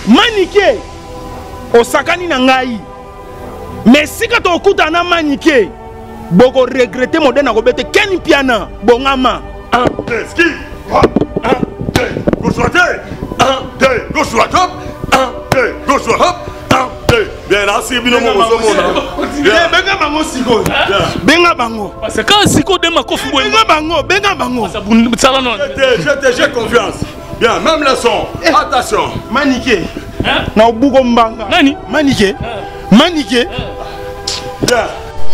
Manike osakani na ngai mais sika to okuta na manike boko regretter modèle na kobete Ken Piana bongama 1 2 ski 1 2 gauche droite 1 2 gauche droite hop 1 2 gauche droite hop 1 2 bien là c'est bino mo bien benga bango siko benga bango parce que quand siko de makofi benga bango ça non j'ai confiance bien même le son attention manike na obuko mbanga nani manike bien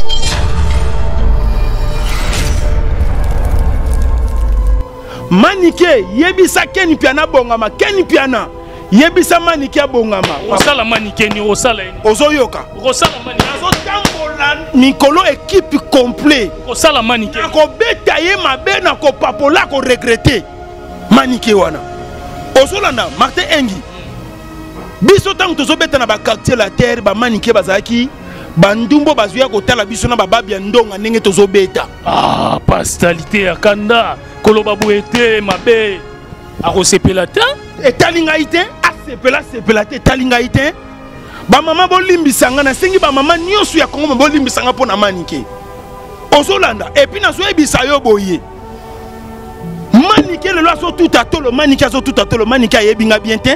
manike yebisa Ken Piana bongama Ken Piana yebisa manike bongama osala manike ni osala ni ozoyoka osala manike azotambola mikolo équipe complet osala manike ko beta ye mabe na ko papola ko regretter manike wana ozolanda Martin Engi biso tango tozobeta na ba quartier la terre ba manike bazaki bandumbo bazuya kotala biso na bababi ya ndonga ndenge tozobeta pastoralité ya kanda koloba boete mabe akosepela te etalingai te asepela te etalingai te bamama bolimbisanga nasengi bamama nyonso ya Kongo bolimbisanga mpo na manike ozolanda epuis nazoyebisa yo boye manike lelo azotuta tolo manike ayebinga bien te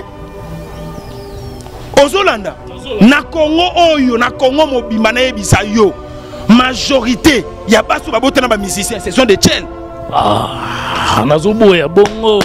ozolanda na Congo oyo na Congo mobimba nayebisa yo majorité ya baso babotana ba musiciens ce sont des tchèls nazoboya bongo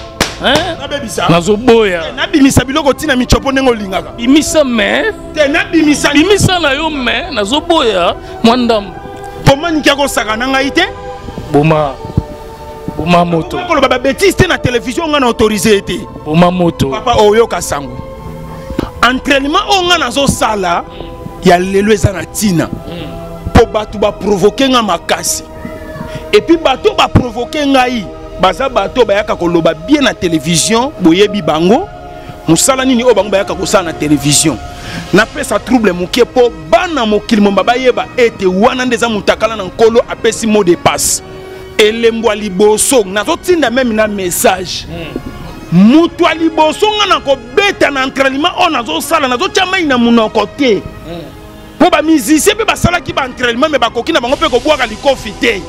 nazoboya nabimisa biloko tina michopo ndenge olingaka bimisa me te nabimisa na yo me nazoboya mwandambo po manike akosaka na ngai te boma moto koloba babétise te na télévision nga na autorisé te boma moto papa oyoka sango entraînement oyo nga nazosala ya lelo eza na ntina mpo bato baprovoke nga makasi epuis bato baprovoke ngai baza bato bayaka koloba bien na télévision boyebi bango mosala nini oyo bango bayaka kosala na télévision napesa trouble moke mpo bana mokili momba bayeba ete wana nde eza motakala na nkolo apesi mot de passe elembo ya liboso nazotinda meme na message mutu ya liboso nga na kobeta na entraînement oyo nazosala nazotya mai na monoko te mpo bamusicien mpe basalaki baentraînement me bakoki na bango mpe kobwaka likofi te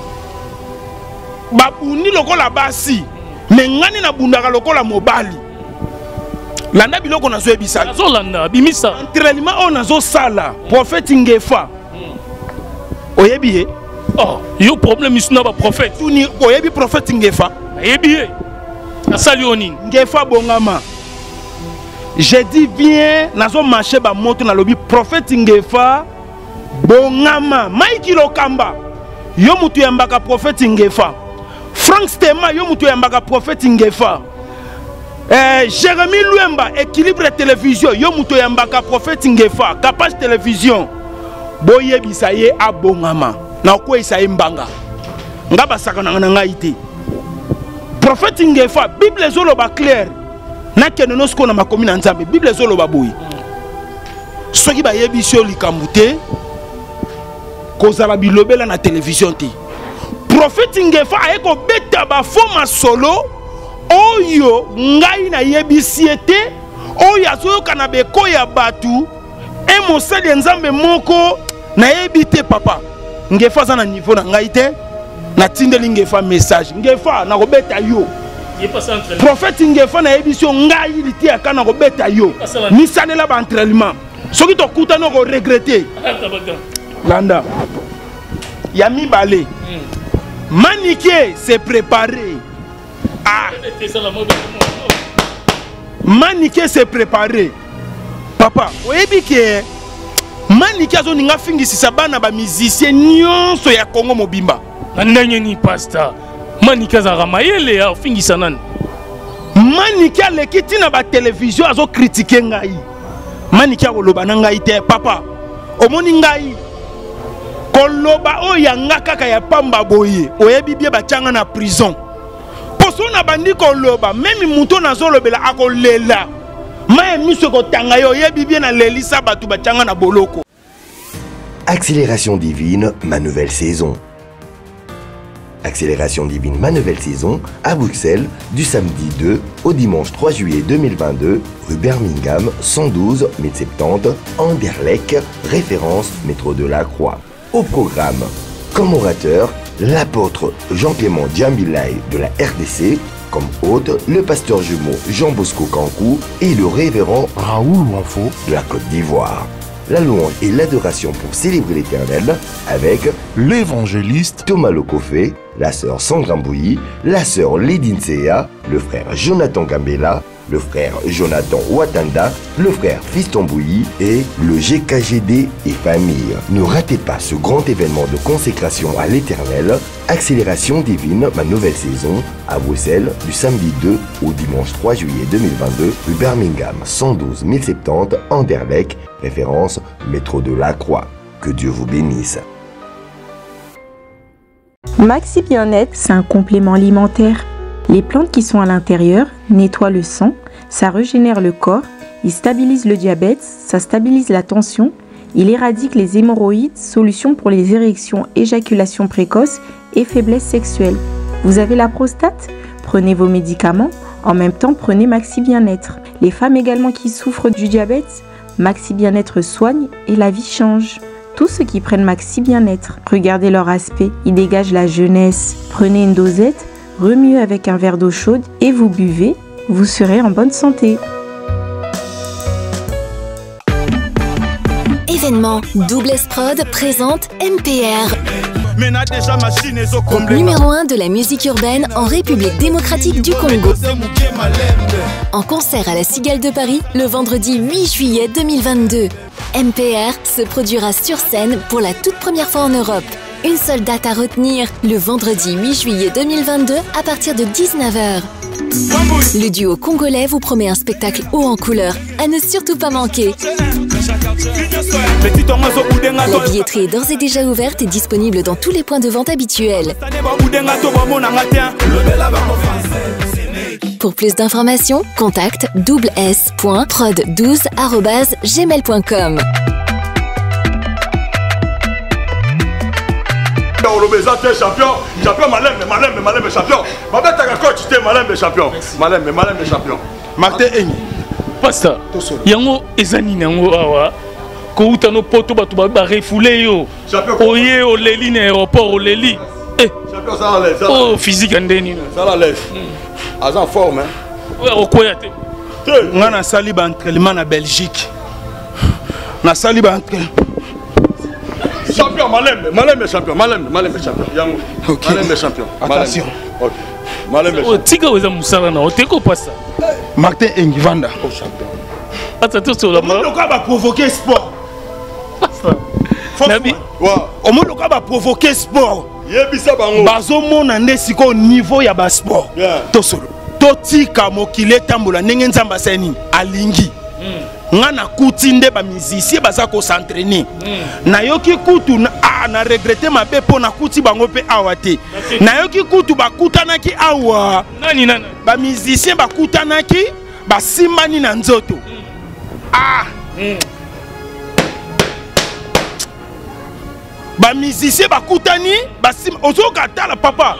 babundi lokola basi me ngani nabundaka lokola mobali landa biloko nazoyebisa nazolanda bimisa entraînement oyo nazosala prophète Ngefa oyebi ye yo problème ici na ba prophète tuni oyebi prophète Ngefa ayebi ye asali onini Ngefa bongama je dis bien nazo marché ba moto na lobi prophète Ngefa bongama Mike Lokamba yo mutu yambaka prophète Ngefa Frank Stema yo mutu yambaka prophète Ngefa Jérémy Luemba équilibre télévision yo mutu yambaka prophète Ngefa Capage télévision boyebisa ye abongama na kwesa mbanga nga basaka na ngai te prophète Ngefa bible ezoloba clair na kenono siko na makomi na nzambe bible ezoloba boyi soki bayebisi yo likambo te kozala bilobela na télévision te prophète Ngefa aye kobeta bafoma solo oyo ngai na yebisi te oyo azoyoka na bekoya batu mosali nzambe moko na yebi te papa Ngefa za na niveau na ngai te na tindeli Ngefa message Ngefa na kobeta yo prophète Ngefa na yebi so ngai litiaka na kobeta yo misalela ba entraînement soki to kuta no ko regretter landa ya mibale Manike s'est préparé Manike s'est préparé papa oyebi ke Manike azo ninga fingisi bana ba musicien nyonso ya Congo mobimba ndanye ni pastor Manike azaka mayele ya fingisa nani Manike alekiti na ba télévision azo critiquer ngai Manike akoloba na ngai te papa omoni ngai koloba oya nga kaka ya pamba boye oyebi bie bachanga na prison poso na bandi koloba memi muto na zolobela akolela maye miso kotanga yo oyebi bie na lelisa batu bachanga na boloko. Accélération divine, ma nouvelle saison. Accélération divine ma nouvelle saison à Bruxelles du samedi 2 au dimanche 3 juillet 2022, rue Birmingham 112 1070 Anderlecht, référence métro de la Croix. Au programme, comme orateur, l'apôtre Jean-Clément Djambilay de la RDC, comme hôte, le pasteur jumeau Jean-Bosco Kankou et le révérend Raoul Wanfo de la Côte d'Ivoire. La louange et l'adoration pour célébrer l'Éternel avec l'évangéliste Thomas Lokofé, la sœur Sandra Mbouyi, la sœur Lady Nsea, le frère Jonathan Gambela, le frère Jonathan Watanda, le frère Fiston Mbouyi et le GKGD et famille. Ne ratez pas ce grand événement de consécration à l'Éternel, Accélération divine, ma nouvelle saison, à Bruxelles du samedi 2 au dimanche 3 juillet 2022, rue Birmingham 112 1070 Anderlecht, référence métro de la Croix. Que Dieu vous bénisse. Maxi Bien-être, c'est un complément alimentaire. Les plantes qui sont à l'intérieur nettoient le sang, ça régénère le corps, il stabilise le diabète, ça stabilise la tension, il éradique les hémorroïdes, solution pour les érections, éjaculation précoce et faiblesse sexuelle. Vous avez la prostate? Prenez vos médicaments, en même temps prenez Maxi Bien-être. Les femmes également qui souffrent du diabète, Maxi Bien-être soigne et la vie change. Tous ceux qui prennent Maxi Bien-être, regardez leur aspect, ils dégagent la jeunesse. Prenez une dosette, remuez avec un verre d'eau chaude et vous buvez, vous serez en bonne santé. Événement Double S Prod présente MPR. Numéro 1 de la musique urbaine en République démocratique du Congo. En concert à la Cigale de Paris le vendredi 8 juillet 2022. MPR se produira sur scène pour la toute première fois en Europe. Une seule date à retenir, le vendredi 8 juillet 2022 à partir de 19h. Le duo congolais vous promet un spectacle haut en couleur, à ne surtout pas manquer. La billetterie est d'ores et déjà ouverte et disponible dans tous les points de vente habituels. Pour plus d'informations, contacte doubles-s.prod12@gmail.com. champion champion. Champion. Martin Enyi. Pasta. Yango ezani nango awa. Kouta no poto batu ba refoulé yo. Oye oleli na aéroport oleli. Champion ça l'aise. Oh physique andeni. Ça l'aise. Azan forme hein. Ouais okoya te. Nga na sali ba entraînement na Belgique. Na sali ba entraînement. Champion, Malembe champion, Malembe champion. Yango. Malembe champion. Attention. Ok. Malembe. Oh tika weza musala na oteko pasa. Martin Enyi Vanda. Oh champion. Attention la On va provoquer sport. Nabi. Wa. On va provoquer sport. Yebisa bango. Bazo mona ndesiko au niveau ya ba sport. Tosolo. Totika mokile tambola ndenge nzamba seni alingi. Nga na kuti nde ba musicien baza ko s'entraîner. Na yoki kutu na regretter mabe po na kuti bango pe awa te. Na yoki kutu bakutanaki awa. Nani ba musicien bakutanaki basimbani na nzoto. Ba musicien bakutani basim ozoka tala papa.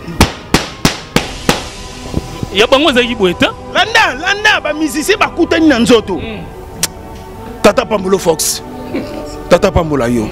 Ya bango za kiboeta? Landa ba musicien bakutani na nzoto. Tata Pambulo Fox. Tata Pambola yo.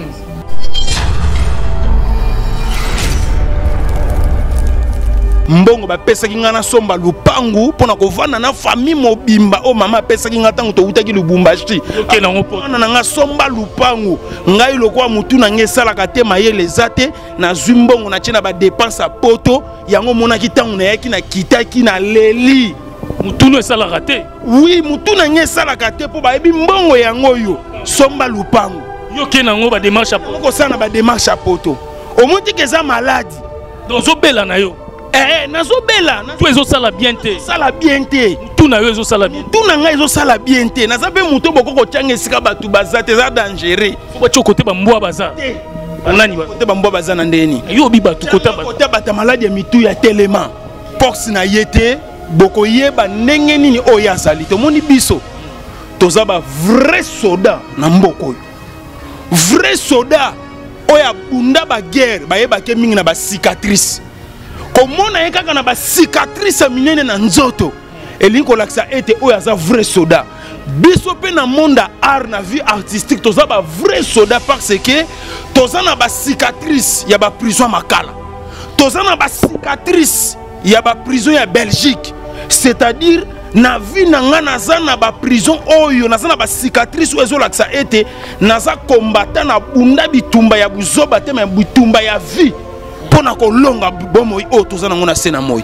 Mbongo ba pesa ki ngana somba lupangu pona kovana na famille mobimba o mama pesa ki ngata nguto utaki lubumbashi. OK na ngopo. Na nga somba lupangu. Ngai lokwa mutu na ngesala ka te mayele zate na zumbongo na chena ba dépense a poto yango mona kitangu na yaki na kitaki na leli. Mutuno esala raté. Oui, mutuna nye sala kate po ba ebi mbongo yango yo somba lupango. Yo ke nango ba démarche a poto. Ko sana ba démarche a poto. O monti ke za malade. Dozo bela na yo. Nazo bela. Tu ezo sala bien te. Sala bien te. Tuna yo ezo sala bien. Tuna nga ezo sala bien te. Na zabe muto boko ko tianga sika batu bazate za dangereux. Fo ba chokote ba mbwa baza. Anani ba kote ba mbwa baza na ndeni. Yo bi batu kota ba. Kote bata malade ya mitu ya telema. Pox na yete. Boko yeba ndenge nini oya sali to moni biso toza ba vrai soda na mboko yo vrai soda oya bunda ba guerre ba yeba ke mingi na ba cicatrice komona ye kaka na ba cicatrice minene na nzoto elingi kolakisa ete oyo aza vrai soda. Biso pe na monde art na vie artistique toza ba vrai soda parce que toza na ba cicatrice ya ba prison makala, toza na ba cicatrice ya ba prison ya Belgique, c'est-à-dire na vie na nga naza na ba prison oyo naza na ba cicatrice oyo ezolakisa ete naza combattant na bunda bitumba ya buzoba te me bitumba ya vie pona kolonga bomoi oyo toza nango na sena moi.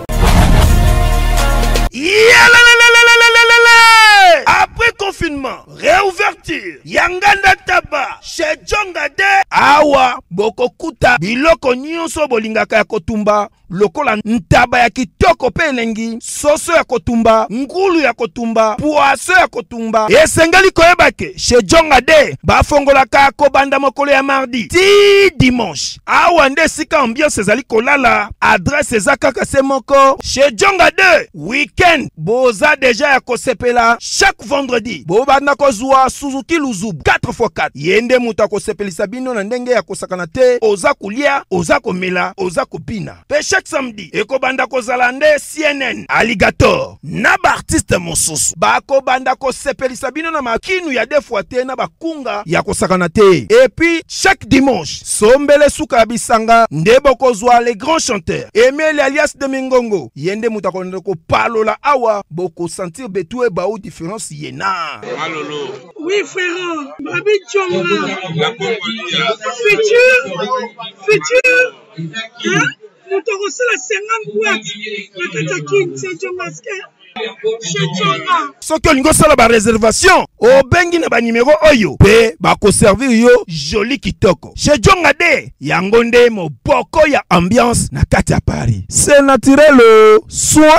Après confinement, réouverture, Yanganda Taba, chez Djongade, Awa, Bokokuta, Biloko Nyonso Bolingaka ya Kotumba, lokola ntaba ya kitoko pe elengi, soso ya kotumba, ngulu ya kotumba, poaso ya kotumba. Esengali koyebake, chez Djongade, bafongolaka kobanda mokolo ya mardi, ti dimanche. Awa nde sika ambiance ezali kolala, adresse ezaka se moko. Chez Djongade, weekend, boza deja ya kosepela, chaque vendredi, bobanda kozwa Suzuki Luzubu, 4x4. Yende muta kosepelisa bino na ndenge ya kosakana te, oza kulia, oza komela, oza kopina. Pe chaque samedi, ekobanda kozala nde CNN, Alligator, na ba artiste mosusu. Bako banda kosepelisa bino na makinu ya defuate na bakunga ya kosakana te. Et puis, chaque dimanche, sombele suka bisanga, nde bokozwa les grands chanteurs. Emile alias de Mingongo, yende muta ko palola awa, boko sentir betue baou différence yena. Malolo. Oui, frère. Babi Tchonga. La Congolia. Futur. Hein? Nous te recevons la 50 boîtes. La Katakin, c'est Tchongaske. Soki olingo sala ba réservation, obengi na ba numéro oyo, pe bako servir yo joli kitoko. Chez Djongade, yango nde moboko ya ambiance na kati ya Paris. C'est naturel, soin.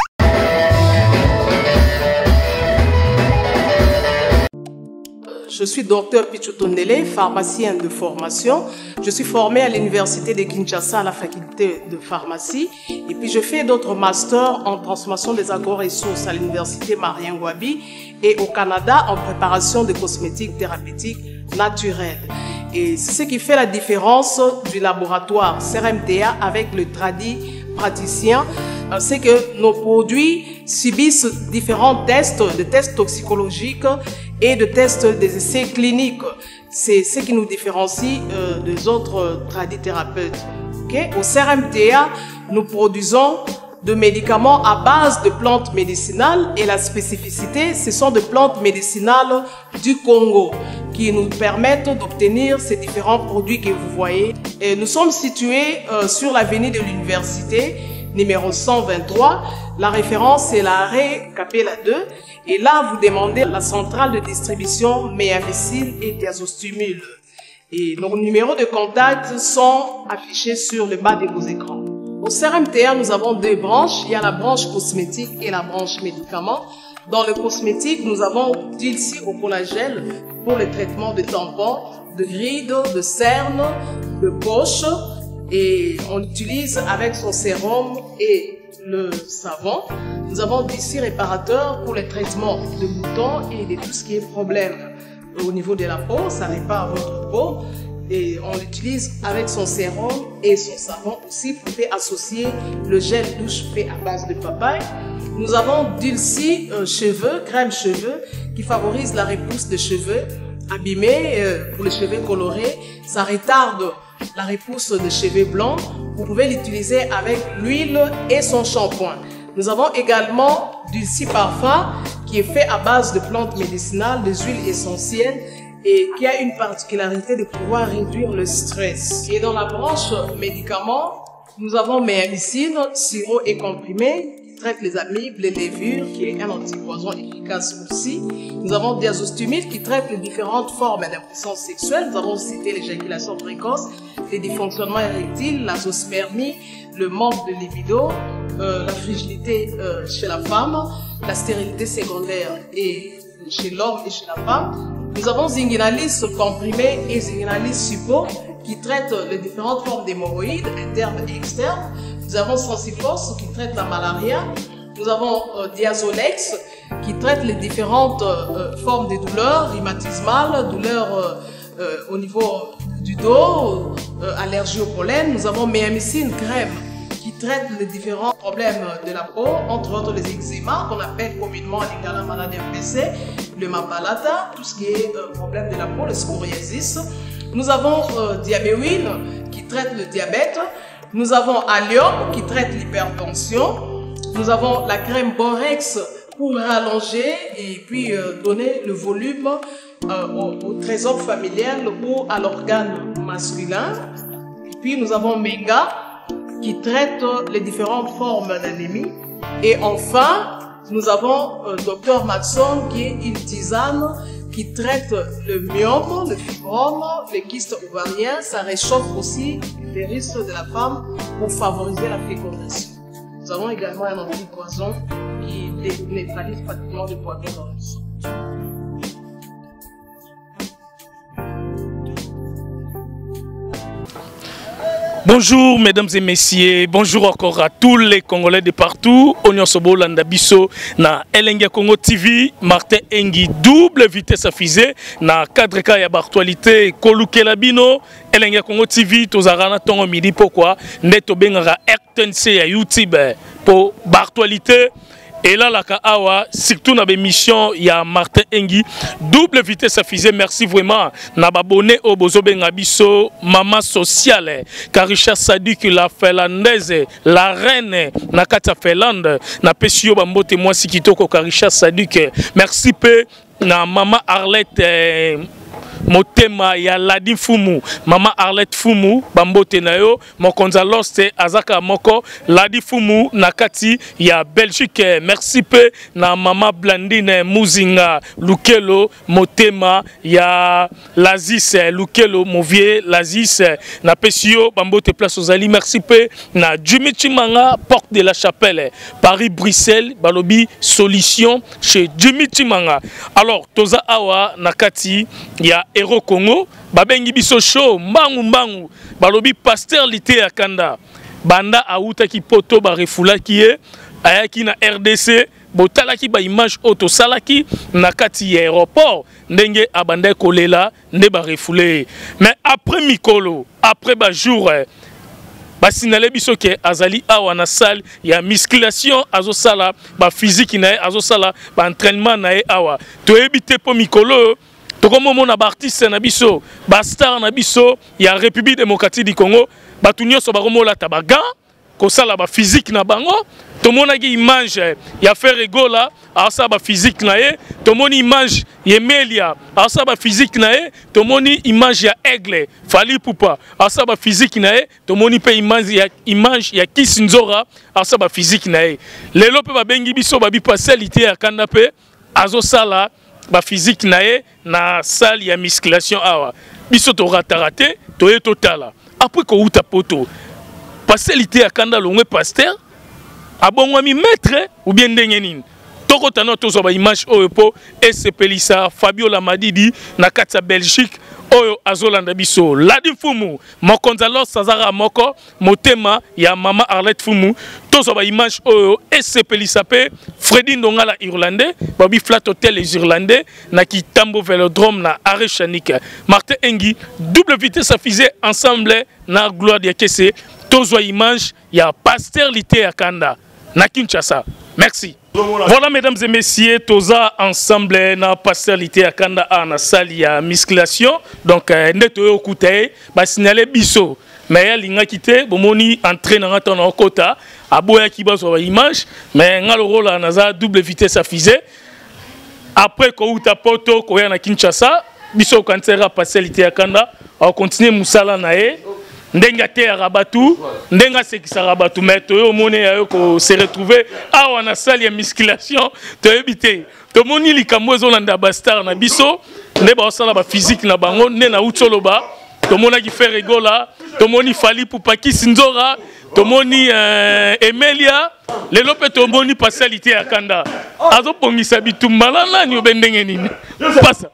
Je suis docteur Pichotondele, pharmacien de formation. Je suis formé à l'université de Kinshasa à la faculté de pharmacie. Et puis je fais d'autres masters en transformation des agro-ressources à l'université Marien Wabi et au Canada en préparation de cosmétiques thérapeutiques naturelles. Et c'est ce qui fait la différence du laboratoire CRMTA avec le tradit praticien, c'est que nos produits subissent différents tests, de tests toxicologiques et de tests des essais cliniques. C'est ce qui nous différencie des autres tradithérapeutes. Okay? Au CRMTA, nous produisons de médicaments à base de plantes médicinales et la spécificité, ce sont des plantes médicinales du Congo qui nous permettent d'obtenir ces différents produits que vous voyez. Et nous sommes situés sur l'avenue de l'université, numéro 123. La référence est l'arrêt Capella 2. Et là, vous demandez la centrale de distribution Méamicine et Diazostimule. Et nos numéros de contact sont affichés sur le bas de vos écrans. Au CRMTA, nous avons deux branches. Il y a la branche cosmétique et la branche médicaments. Dans le cosmétique, nous avons Dilsi au collagène pour le traitement de tampons, de rides, de cernes, de poches. Et on l'utilise avec son sérum et le savon. Nous avons Dilsi réparateur pour le traitement de boutons et de tout ce qui est problème au niveau de la peau. Ça répare votre peau. Et on l'utilise avec son sérum et son savon aussi. Vous pouvez associer le gel douche fait à base de papaye. Nous avons Dulci cheveux, crème cheveux, qui favorise la repousse des cheveux abîmés pour les cheveux colorés. Ça retarde la repousse des cheveux blancs. Vous pouvez l'utiliser avec l'huile et son shampoing. Nous avons également Dulci parfum, qui est fait à base de plantes médicinales, des huiles essentielles, et qui a une particularité de pouvoir réduire le stress. Et dans la branche médicaments, nous avons Méamicine, sirop et comprimé, qui traite les amibes, les levures, qui est un antipoison efficace aussi. Nous avons Diazostimule, qui traite les différentes formes d'impuissance sexuelle. Nous avons cité l'éjaculation précoce, les dysfonctionnements érectiles, la zoospermie, le manque de libido, la frigidité chez la femme, la stérilité secondaire et chez l'homme et chez la femme. Nous avons Zinguinalis comprimé et Zinguinalis suppo qui traitent les différentes formes d'hémorroïdes internes et externes. Nous avons Sensiforce qui traite la malaria. Nous avons Diazolex qui traite les différentes formes de douleurs rhumatismales, douleurs au niveau du dos, allergie au pollen. Nous avons Méamicine crème qui traite les différents problèmes de la peau, entre autres les eczémas, qu'on appelle communément en lingala maladie MPC, le mapalata, tout ce qui est problème de la peau, le psoriasis. Nous avons Diabéwine qui traite le diabète. Nous avons Allium qui traite l'hypertension. Nous avons la crème Borex pour rallonger et puis donner le volume au trésor familial ou à l'organe masculin. Et puis nous avons Menga qui traite les différentes formes d'anémie. Et enfin, nous avons Dr Maxon qui est une tisane qui traite le myome, le fibrome, les kystes ovariens. Ça réchauffe aussi les risques de la femme pour favoriser la fécondation. Nous avons également un antipoison qui neutralise pratiquement le poison dans le sang. Bonjour mesdames et messieurs, bonjour encore à tous les Congolais de partout. Onyo Sobolanda Biso na Elenga Congo TV, Martin Engi double vitesse affisée na cadre ka ya actualité Kolukela Bino, Elenga Congo TV tozarana tongo midi pourquoi neto bengara RTNC ya YouTube pour actualité. Et là, la Kawa, surtout dans l'émission, il y a Martin Engi, double vitesse affisée. Merci vraiment. N'a abonné au Bozo Bengabiso, maman sociale, Karisha Sadik, la Finlandaise, la reine, Nakata Finlande, na Pesio Bambote, moi, Sikitoko, Karisha Sadik. Merci peu, na maman Arlette. Motema ya Ladi Fumu, Mama Arlette Fumu, Bambote nayo, Mokonza Loste, Azaka Moko, Ladi Fumu, Nakati, ya Belgique, merci peu, na Mama Blandine Muzinga, Lukelo, Motema, ya Lazis, Lukelo, Movier, Lazis, na Pesio, Bambote Place aux Ali, merci peu, na Jimmy Chimanga, Porte de la Chapelle, Paris-Bruxelles, Balobi, Solution, chez Jimmy Chimanga. Alors, Toza Awa, Nakati, ya Héros Congo, babengi biso show, mbangu, balobi pasteur lité à Kanda, banda aouta ki poto ba refula ki e, ayaki na RDC, botalaki ba image auto salaki, na kati aéroport, ndenge abanda kolela, nde ba refule. Mais après Mikolo, après ba jour, ba sinale biso ke azali awa na salle, ya musculation azo sala, ba physique na azo sala, ba entraînement na awa. To ebite po Mikolo, comme mon artiste nabiso, bastar nabiso, il y a République démocratique du Congo, batunyo so baromo la tabaga, ko sala ba physique na bango, to mona gi image, ya faire gola, a sa ba physique na ye, to moni image yemelia, a sa ba physique na ye, to moni image ya aigle, fali pupa, a sa ba physique na ye, to moni pe image ya Kisinzora, a sa ba physique na ye. Lelo pe ba bengi biso ba bi pasalité ya kandape, azo sala ba physique nae na salle ya musculation awa biso to raté to ye totala après ko uta poto pasalité ya kanda longwe pasteur abongwami maître ou bien ndenge nini toko tano to zo ba image oyo po SPLisa Fabio Lamadidi na katsa Belgique oyo azolanda biso Ladi Fumu Mokonza Sazara Moko Motema ya Mama Arlette Fumu tozo ba image oyo SPLisa pe Freddy Ndongala Irlandais babi flat hotel les Irlandais na Kitambo Vélodrome na Arechanik Martin Engi double vitesse affisée ensemble na gloire de Kese tozo image ya pasteur lité ya Kanda na Kinshasa. Merci. Voilà mesdames et messieurs, toza ensemble na pastoralité à Kanda na salle ya musculation. Donc neto yo kutaye ba signaler biso. Mais linga kité bomoni entraîneur en ton kota aboya ki bazo ba image mais ngalo rola naza double vitesse affisée. Après ko uta poto ko ya na Kinshasa, biso kansera pastoralité à Kanda, on continue musala nae. Ndenga te rabatu, ndenga sekisa rabatu, mais to mone ya ko se retrouver awa na salle ya musculation, to ebité. To moni likambo zolanda bastar na biso, ne ba sala ba physique na bango, ne na utsoloba, to mona ki faire rigola, to moni fali pour paki Sinzora, to moni Emelia, le lope to moni pasalité ya Kanda. Azo pongisa bitumbala na ni obendenge nini. Passa.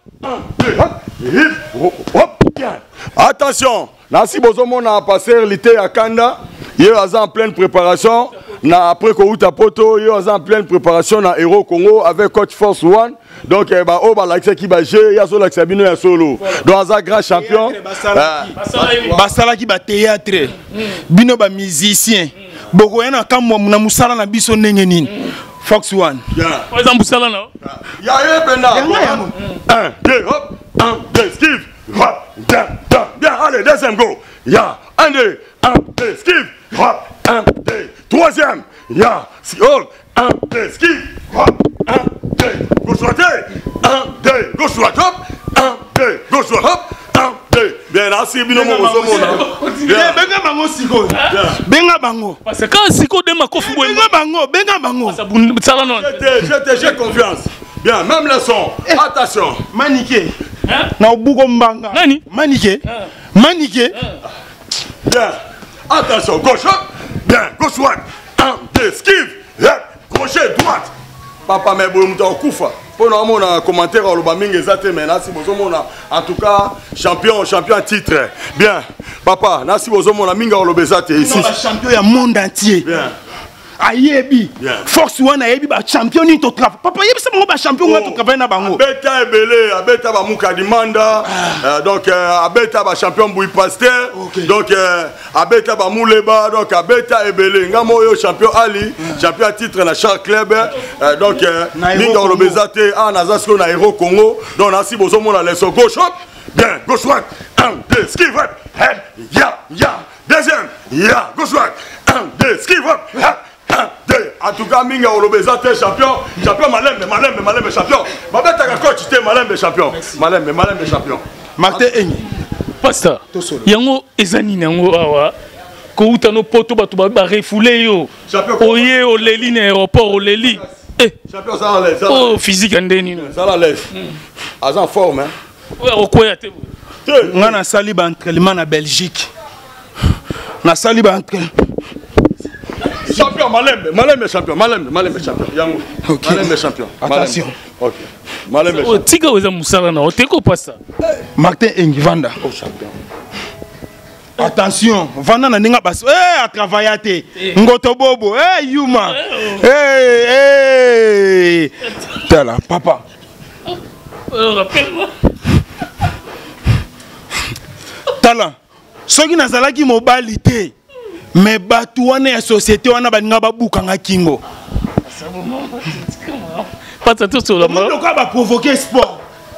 Attention, Nancy Bozomo a passé l'été à Kanda, il est en pleine préparation. Après Kouta Poto, il est en pleine préparation dans Héros Congo avec Coach Force One. Donc, il y a qui va jouer, il y a Solo Sabino et Solo. Donc, un grand champion. Basala qui va théâtre, Bino ba musicien. Boko yana kamwa na musala na biso ndenge nini. Fox One. Par exemple musala na. Ya benda. 1 2 hop 1 2 skive. Hop bien allez deuxième go. Ya 1 2 skive. Hop 1 2 troisième. Ya hop 1 2 skive. Hop 1 2 gauche droite. 1 2 gauche droite hop 1 2 gauche droite hop 1 2 bien là c'est bino mo mona. Benga bango siko. Benga bango. Parce que quand siko de makofu boy. Benga bango. Musala non. J'ai confiance. Bien même le son. Attention. Maniqué. Na obugo mbanga. Nani? Maniqué. Maniqué. Bien. Attention, gauche, hop. Bien, gauche, droite. 1, 2, skive. Crochet, droite. Papa, mais bon, on koufa. Pour nous, on a un commentaire au Lobaming exact, mais là, si vous avez en tout cas, champion titre. Bien. Papa, là, si vous avez un minga au Lobezate ici. Champion du monde entier. Bien. Ayebi. Force One ayebi ba champion ni to travail. Papa yebi ça mo ba champion nga to travail na bango. Abeta ebele, abeta ba muka dimanda. Donc abeta ba champion Bouy Pasteur. Donc abeta ba muleba, donc abeta ebele ngamo yo champion Ali, champion titre na Charles Club. Donc minga olobezate a nazasko na Héros Congo. Donc nasi bozo mona leso gauche hop. Bien, gauche droite. 1 2 skive hop. Ya. Deuxième. Ya, gauche droite. 1 2 skive hop. En tout cas, Minga Olobezate champion Malembe champion. Babeta coach te Malembe champion. Malembe champion. Martin Engi. Pasteur. Yango ezani nango awa. Ko utano poto batu ba refoulé yo. Oye oleli na aéroport oleli. Champion ça la laisse. Oh physique ndeni. Ça la laisse. Azan forme hein. Ouais okoya te. Ngana sali ba entraînement na Belgique. Na sali ba entraînement. Champion Malembe champion. Yango. Malembe champion. Attention. OK. Malembe. Oh tika weza musala na oteko pasa. Martin Engi Vanda. Oh champion. Attention, Vanda na ninga bas. A travailler te. Ngoto bobo. Yuma. Tala papa. Rappelle-moi. Tala. Soki nazalaki mobilité. Mais batu wana ya société wana baninga babukanga kingo. Pas tout sur la main. On va provoquer sport.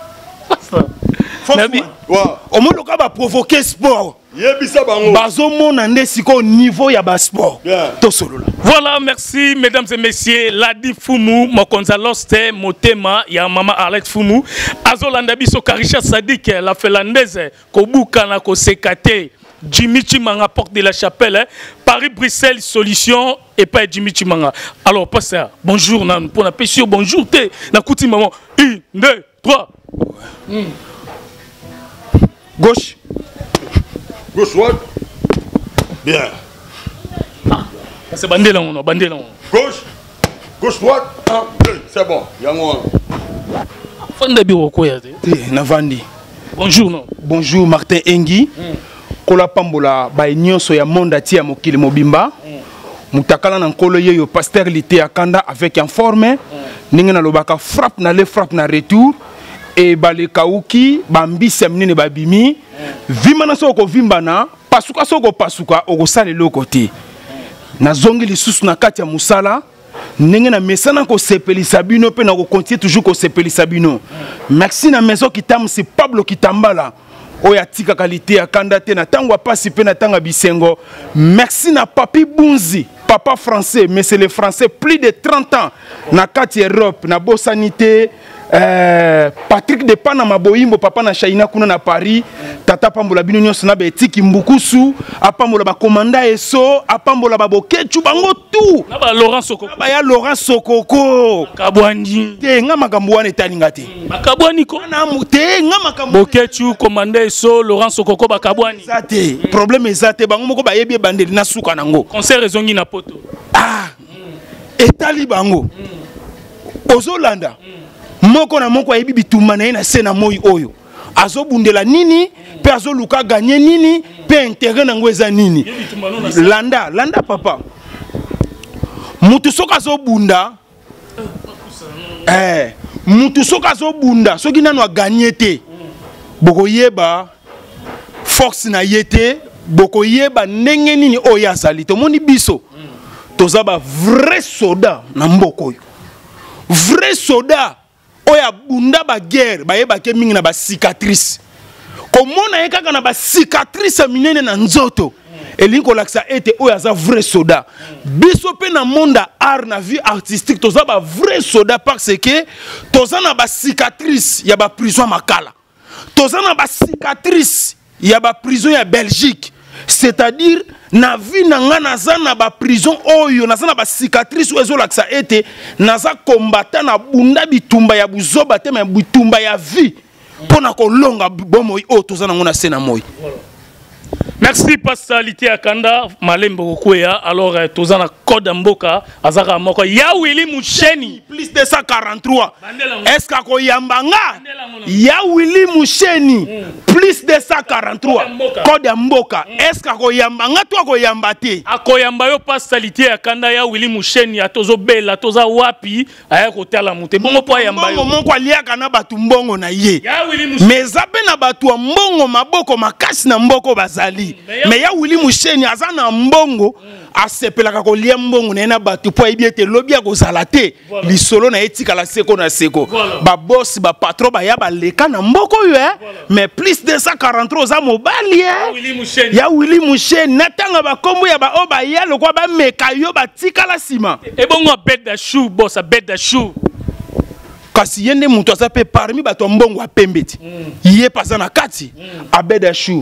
Nabi. On va provoquer sport. Yebisa bango. Bazo mona ndesiko niveau ya ba sport. Tosolola. Voilà, merci mesdames et messieurs. Ladi Fumu, Mokonza Loste, Motema, ya Mama Arlette Fumu. Azolanda biso Karisha Sadik, la Finlandaise, Kobuka na Kosekate. Jimmy Chimanga, porte de la chapelle, Paris-Bruxelles, solution, et pas Jimmy Chimanga. Alors, pasteur, bonjour, nan, pour la pêche, bonjour, t'es, na kouti maman. 1, 2, 3. Gauche. Gauche, droite. Bien. C'est bandé là, on a bandé là. Gauche, droite. 1, 2, c'est bon. Yango. Fanda biro koya te. Navandi. Bonjour, non. Bonjour, Martin Engi. Kola pambola ba nyonso ya monde atia mokili mobimba mutakala na nkolo yeyo pasteur lité akanda avec un forme ninga na lobaka frappe na retour et bale kauki bambisa mnene babimi vima na soko vimbana pasuka soko pasuka okosala loko te na zongi lisusu na kati ya musala ninga na mesana ko sepelisa bino pe na ko continuer toujours ko sepelisa bino merci na maison kitam c'est Pablo Kitambala Oya tika qualité ya kandate na tango pasi pe na tanga bisengo. Merci na papi Bunzi, papa français, mais c'est les français plus de 30 ans na kati Europe na bosanité Patrick de Panama boyimbo papa na China kuna na Paris tata pambola bino nyonso na betiki mbukusu apambola ba komanda eso apambola ba bokechu bango tout na ba Laurent Sokoko ba ya Laurent Sokoko kabwandi te nga makambo wana etalinga te bakabwani ko na te nga makambo bokechu komanda eso Laurent Sokoko bakabwani zate problème ezate bango moko ba yebi bandeli na suka nango concert ezongi na poto etali bango ozolanda moko na moko ayebi bitumba na ye na se na moi oyo azobundela nini pe azoluka gagner nini pe intérêt nango eza nini landa papa mutu soka azobunda mutu soka azobunda soki nano agagner te bokoyeba force na ye te bokoyeba ndenge nini oyo azali tomoni biso toza ba vrai soda na mboko yo. Vrai soda oya bunda ba guerre ba yeba ke mingi na ba cicatrice. Komona ye kaka na ba cicatrice minene na nzoto. Elinko laksa ete oya za vrai soda. Biso pe na monde art na vie artistique toza ba vrai soda parce que toza na ba cicatrice ya ba prison makala. Toza na ba cicatrice ya ba prison ya Belgique. C'est-à-dire na vie na nga naza na ba prison oyo naza na ba cicatrice oyo laksa ete naza combattant na bunda bitumba ya buzoba te mais bitumba ya vie pona ko longa bomo o toza na ngona sena moy. Merci Pastor Lité Akanda Malembo Koya. Alors tozana code mboka azaka moko ya Willy Musheni plus de 143. Est-ce que ko yambanga ya Willy Musheni plus de 143 code mboka est-ce que ko yambanga to ko yambate akoyamba yo Pastor Lité Akanda ya Willy Musheni atozo bela toza wapi aya ko tala mute bongo po yamba yo mongo aliaka na batu mbongo na ye ya Willy Musheni mais zape na batu mbongo maboko makasi na mboko bazali. Mais ya Willy Musheni azana mbongo asepelaka ko lia mbongo na batu po ebiete lobi ya ko salate lisolo na etika la seko na seko ba boss ba patron ba ya ba leka na mboko yo mais plus de 143 za mobali ya Willy Musheni natanga ba kombo ya ba oba ya lokwa ba meka yo ba tika la sima e bongo beda chou boss beda chou kasi yende mutu asape parmi bato mbongo apembeti ye pasa na kati abeda chou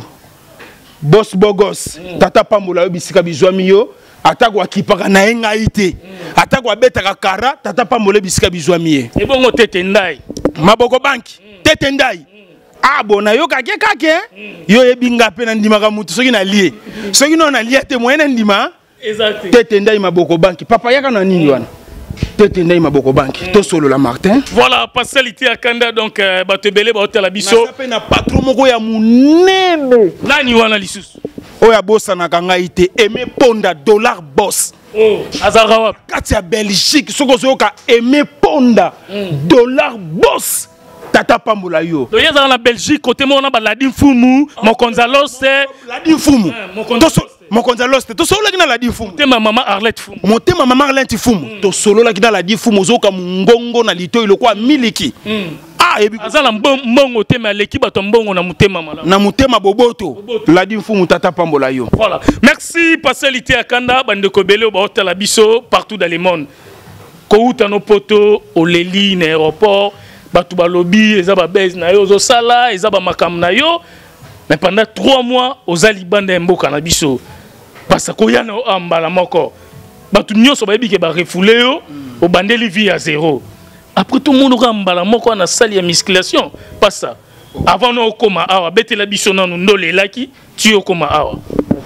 boss bogos tata pambola yo bisika bizwami yo atako akipaka na enga ite atako abetaka kara tata pambola bisika bizwami ye e bongo tete ndai maboko banki tete ndai abona yo kake kake yo ebinga pe na ndima ka mutu soki na lie soki no na lie te moyena ndima exact tete ndai maboko banki papa yaka na nini wana tete ndai maboko banki to solo la Martin voilà Pastor Lité Akanda donc batebele ba hôtel biso na na patron moko ya munene nani wana lisusu oya bossa na kanga ite Aimé Ponda dollar boss azara wapi kati ya Belgique soko soka Aimé Ponda dollar boss tata pambola yo to yeza na Belgique côté mona ba Ladi Mfumu Mokonzalo c'est Ladi Mfumu Mokonzalo c'est to solo kina Ladi Mfumu te maman Arlette Fumu motema maman Arlette Fumu to solo la kina Ladi Mfumu zoka mungongo na lito iloko miliki azala mbongo te mais l'équipe bato mbongo na mutema mala na mutema boboto Ladi Mfumu tata pambola yo voilà merci Pastor Lité Akanda bande ko belé ba hôtel biso partout dans le monde ko uta no poto oleli na aéroport batu balobi eza ba base na yo zo sala eza ba makam na yo mais pendant 3 mois ozali bande mboka na biso parce que yana ambala moko batu nyonso ba yebike ba refoulé yo o bandeli vie à zéro après tout le monde ambala moko na salle ya musculation pas ça avant no koma awa betela biso nanu ndolelaki tu okoma awa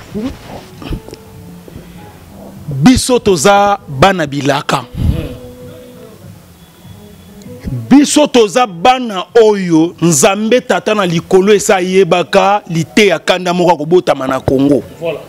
biso toza bana bilaka biso toza bana oyo nzambe tata na likolo esa yebaka Lité Akanda moko kobotama na Congo voilà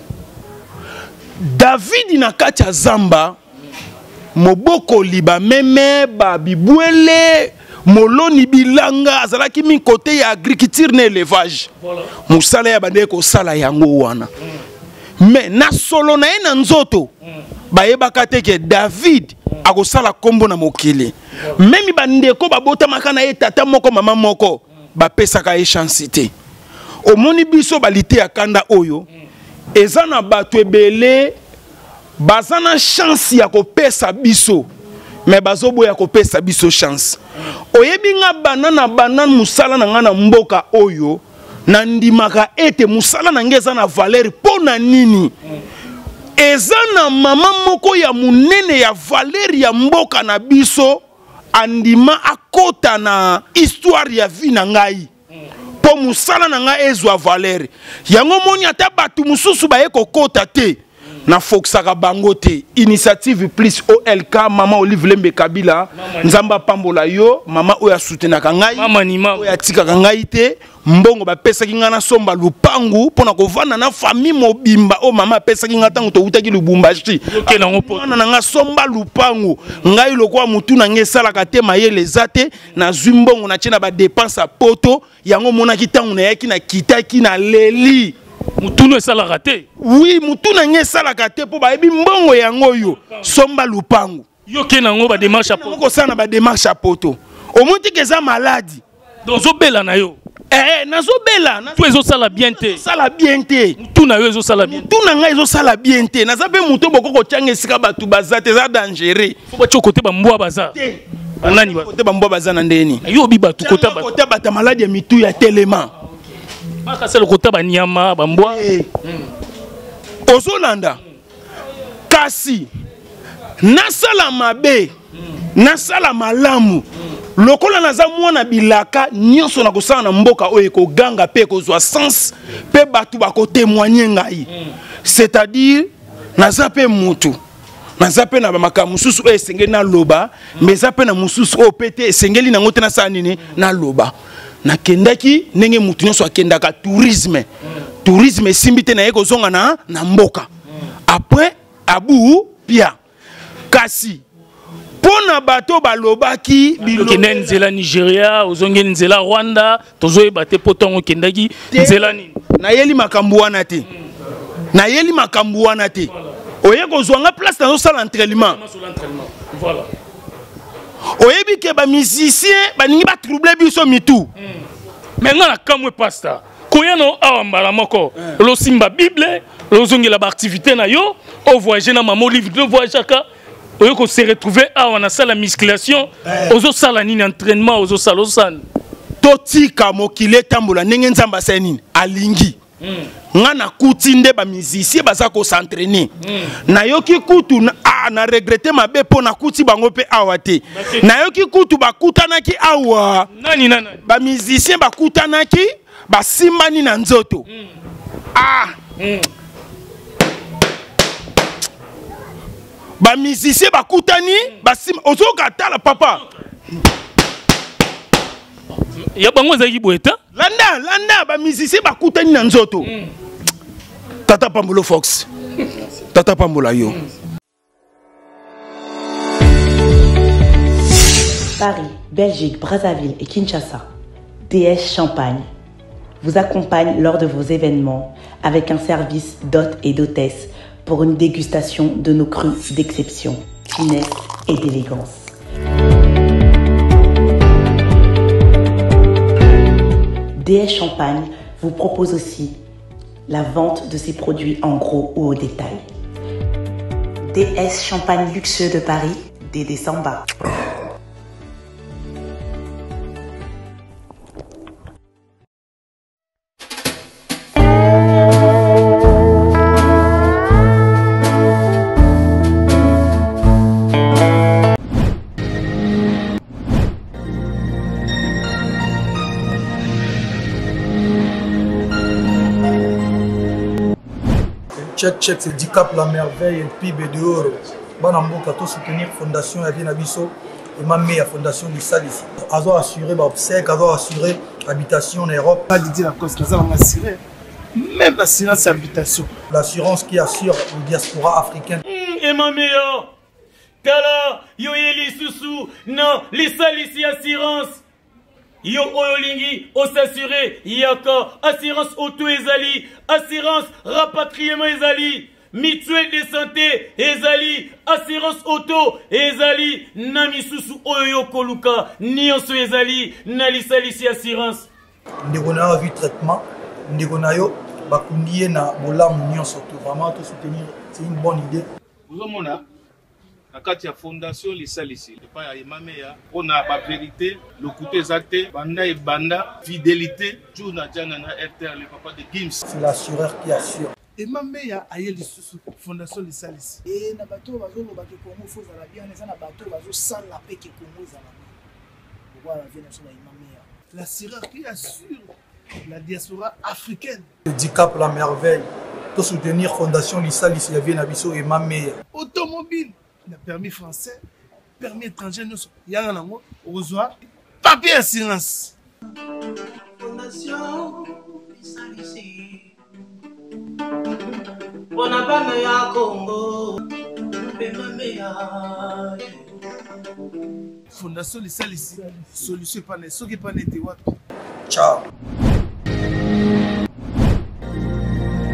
David na kati ya zamba moboko liba meme ba bibwele moloni bilanga azalaki min côté ya agriculture na élevage voilà musala ya bande ko sala yango wana mais na solo na ye na nzoto bayebaka te ke David akosala kombo na mokili même bandeko babotamaka na ye tata moko mama moko bapesaka ye chance te omoni biso ba Lité Akanda oyo eza na bato ebele baza na chance ya kopesa biso mais bazoboya kopesa biso chance oyebi nga banana musala na nga na mboka oyo na ndimaka ete musala na nge eza na valeur po na nini eza na mama moko ya munene ya valeur ya mboka na biso andima akota na histoire ya vie na ngai po musala na ngai ezwa valeur yango moni ata batu mususu baye kokota te na foksaka bango te initiative plus OLK mama Olive Lembe Kabila nzamba pambola yo mama oya soutenaka ngai mama ni mama oya tikaka ngai te mbongo bapesaki nga na somba lupangu pona kovanda na famille mobimba o mama apesaki nga tango to utaki Lubumbashi na nga somba lupangu ngai lokwa mutu na nge salaka te mayele zate na zwimbongo na tina ba dépense poto yango monaki tango na yaki na kitaki na leli Mutuna est la raté. Oui, mutuna nye sala raté pour ba ebi mbongo yango yo somba lupango. Yo ke nango ba démarche à poto. Ko sana ba démarche à poto. Au moins que ça maladie. Donc zo bela na yo. Nazo bela. Tu ezo sala bien te. Sala bien te. Mutuna yo ezo sala bien. Mutuna nga ezo sala bien te. Naza pe muto boko ko tianga esika batu bazate za dangereux. Faut ba côté ba mbwa baza. Nani ba côté ba mbwa baza na ndeni. Yo bi ba tu côté ba. Côté ba ta maladie ya mitu ya tellement. Maka c'est le côté ba nyama ba mbwa. Ozolanda. Kasi nasala mabe. Nasala malamu. Lokola naza mwana bilaka nyonso na kosala na mboka oyo ko ganga pe ko zwa sens pe batu ba ko témoigner ngai. C'est-à-dire naza pe mutu. Naza pe na ba mususu o esengeli na loba, mais za pe na mususu o pete esengeli na ngote na sa nini na loba. Na kendaki ndenge mutu nyonso akendaka tourisme. Tourisme simbite na yeko zonga na mboka. Après abu pia. Kasi pona bato balobaki bilokende nzela Nigeria ozonge nzela Rwanda tozoye bate potongo kendaki nzela nini na yeli makambu wana te na yeli makambu wana te oye kozwanga place dans salle d'entraînement voilà oyebi ke ba musicien baningi ba troubler biso mitu mais ngana kamwe pasta koyano awa mbala moko lo simba bible lo zongela ba activité na yo o voyager na mamo livre de voyage chaka oyo ko se retrouver awa na salle musculation ozo sala nini entraînement ozo sala osan totika mokile tambola ndenge nzamba senini alingi nga na kuti nde ba musicien baza ko s'entraîner na yoki kutu na regretter mabe po na kuti bango pe awa te na yoki kutu bakutanaki awa nani ba musicien bakutanaki basimbani na nzoto ba musicien bakutani basim ozoka tala papa ya bango zaki boeta landa ba musicien bakutani na nzoto tata Pambolo Fox tata Pambola yo Paris, Belgique, Brazzaville et Kinshasa, DS Champagne vous accompagne lors de vos événements avec un service d'hôtes et d'hôtesses pour une dégustation de nos crus d'exception, finesse et d'élégance. DS Champagne vous propose aussi la vente de ses produits en gros ou au détail. DS Champagne luxueux de Paris, Dédé Samba. Check, c'est 10 cap la merveille et PIB de oro. Banamboka to soutenir fondation ya Viena Biso et ma meilleure fondation du Sal ici. Azo assurer ba obsèque, azo assurer habitation en Europe. Pas dit la cause ça on assurer. Même l'assurance habitation. L'assurance qui assure la diaspora africaine. Et ma meilleure Kala yo yeli susu non les Sal ici assurance. Yo oyolingi o s'assurer yaka assurance auto ezali assurance rapatriement ezali mutuelle de santé ezali assurance auto ezali na misusu oyo koluka nyonso ezali na lisalisi assurance ndeko na vu traitement ndeko na yo bakundiye na bolamu nyonso to vraiment to soutenir c'est une bonne idée vous omona na kati ya fondation lisalisi epai ya emameya mpona bavérité lokuta eza te banda ebanda fidélité jour na diana na RTR le papa de Gims c'est l'assureur qui assure emameya aye lisusu fondation lisalisi e na bato bazoloba ke Congo fo ezala bien eza na bato bazosala mpe ke Congo ezala bien voilà vient sur la emameya l'assureur qui assure la diaspora africaine le 10 cap la merveille to soutenir fondation lisalisi ya Viena Biso et emameya automobile le permis français, permis étranger, nous sommes au revoir, papier assurance. Fondation Lisalisi, Bonabana ya Congo, Fondation Lisalisi, solution pas ne, ce qui pas n'était what. Ciao.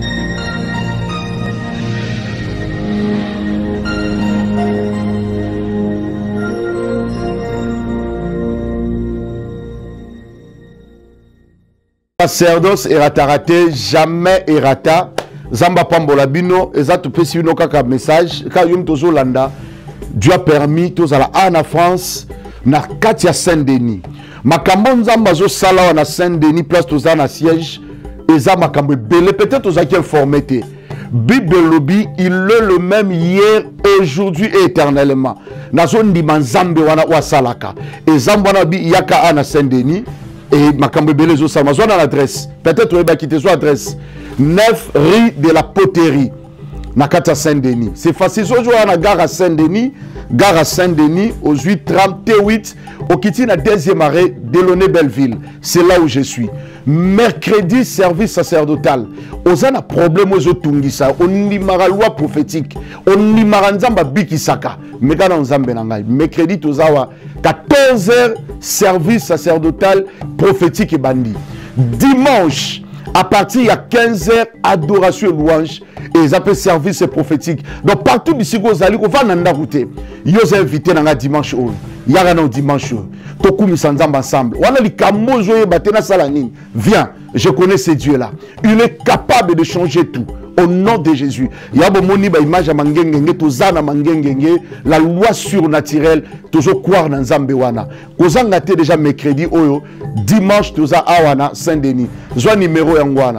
Sacerdoce erata jamais erata. Zamba pambola bino ezatu pesi bino kaka message ka yum tozo landa. Dieu a permis tous à la en France na Katia Saint-Denis. Makambo nzamba zo sala na Saint-Denis place toza na siège eza makambo belé peut-être aux qui informé. Bible lobby il est le même hier, aujourd'hui et éternellement. Na zone di manzambe wana wa salaka. Ezamba na bi yaka na Saint-Denis et makambo belé zo sala zone l'adresse. Peut-être va quitter son adresse. 9 rue de la Poterie. Nakata Saint-Denis. C'est facile. Aujourd'hui, on a gare à Saint-Denis. Gare à Saint-Denis, aux 8:30 T8, au Kitty, na deuxième arrêt, Delaunay-Belleville. C'est là où je suis. Mercredi, service sacerdotal. On a un problème aux Otungisa. On y mara loi prophétique. On y mara nzamba bikisaka. Megana nzambe nangai. Mercredi, tozawa 14h, service sacerdotal prophétique et bandit. Dimanche, à partir de 15h, adoration et louange. Et ils appellent service prophétique. Donc partout ici, vous allez, on va dans route. Ils ont invité dans la dimanche. Il y a un dimanche. Toku misandam ensemble. On a les camozo et batena salanine. Viens, je connais ce Dieu-là. Il est capable de changer tout. Au nom de Jésus. Il y a une image à Mangengenge, Tozana Mangengenge, la loi surnaturelle, toujours croire dans Zambewana. Kozanga te déjà mercredi, oyo, dimanche, Toza Awana, Saint-Denis. Zwa numéro Yangwana.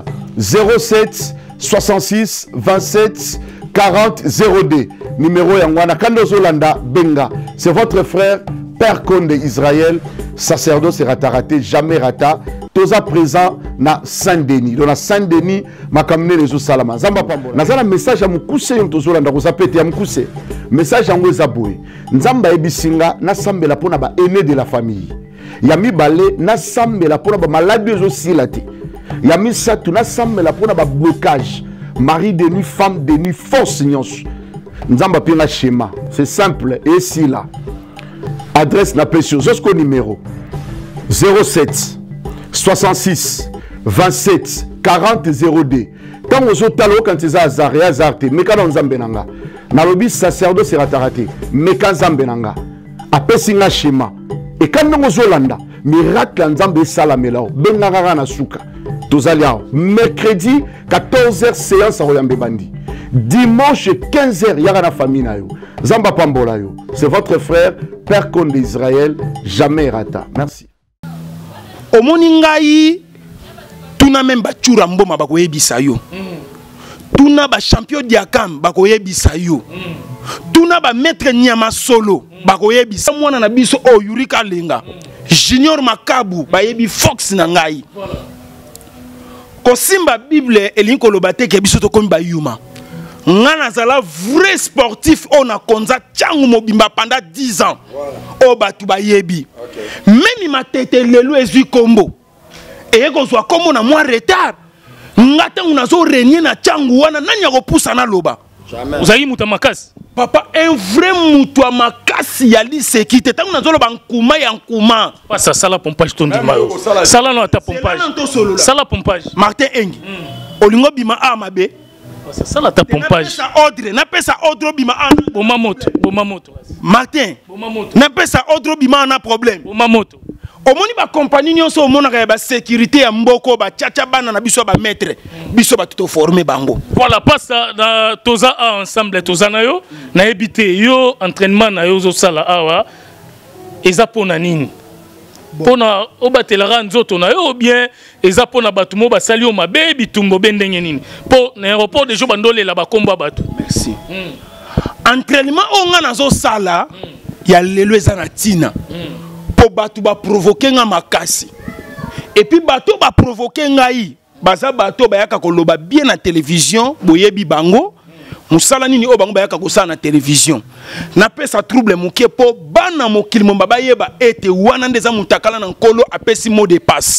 07 66 27 40 02. Numéro Yangwana. Kando Zolanda Benga. C'est votre frère, Père Conde Israël, sacerdoce raté, jamais rata. Toza présent na Saint-Denis. Donc na Saint-Denis, ma kamine les salama. Zamba pambola. Nazana message à mukuse yon tozola ndako zapete ya mukuse. Message à ngoza boy. Nzamba ebisinga na sambela pona ba aîné de la famille. Yami balé na sambela pona ba maladie zo silate. Yami satu na sambela pona ba blocage. Mari de nuit, femme de nuit, force nyonso. Nzamba pina schéma. C'est simple et si là. Adresse na pression. Jusqu'au numéro 07 66 27 40 02. Quand vous êtes allé quand vous êtes azarté, mais quand vous êtes benanga, nalobi sacerdoce raté, mais quand vous êtes benanga, après singa schéma. Et quand vous êtes landa, miracle nzambe salamela, benanga na suka. Tozalia mercredi 14h séance à Royambe Bandi. Dimanche 15h yara na famille na yo. Zamba pambola yo. C'est votre frère Père Conde d'Israël, jamais rata. Merci. Omoni ngai tuna même bachura mboma bakoyebisa yo. Tuna ba champion diakam bakoyebisa yo. Tuna ba maître nyama solo bakoyebisa mwana na biso o Yurika Lenga. Junior Makabu bayebi Fox na ngai. Kosimba Bible elinko lobate ke biso to komi ba yuma. Ngana zala vrai sportif on a konza tchangu mobimba pendant 10 ans. O batu bayebi. Même ma tête lelo ezui kombo. Et ko soit comme on a moins retard. Ngata unazo renier na tchangu wana nanya ko poussa na loba. Jamais. Vous avez muta makasi. Papa un vrai mutua makasi ya lisekite tangu nazo loba nkuma ya nkuma. Pas ça sala pompage ton dimayo. Sala no ata pompage. Sala pompage. Martin Engi. Olingo bima amabe. Ça la ta pompage. N'a pas ça ordre bima ana. Bomamoto. Martin. N'a pas ça ordre bima ana problème. Bomamoto. Omoni ba compagnie nyonso omona ka ba sécurité ya mboko ba tchacha bana na biso ba maître. Biso ba tout formé bango. Voilà, pas ça na toza ensemble toza na yo na ebité yo entraînement na yo zo sala awa eza pona nini. Pona obatelara nzoto na yo bien eza pona batu mo basali o mabe bitumbo bendenge nini po na aéroport de jo bandole la ba komba batu. Merci. Entraînement onga nazo sala ya lelo eza na tina po batu ba provoquer nga makasi et puis batu ba provoquer ngai baza batu ba yaka koloba bien na télévision boyebi bango musala nini o bango ba yaka kosala na télévision na pesa trouble mokie po bana mokili momba bayeba ete wana ndeza mutakala na nkolo apesi mot de passe